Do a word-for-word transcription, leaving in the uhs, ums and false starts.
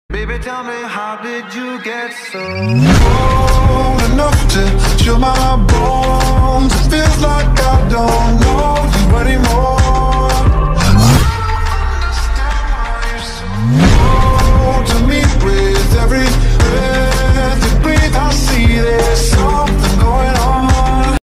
Baby, tell me, how did you get so cold enough to chill my bones?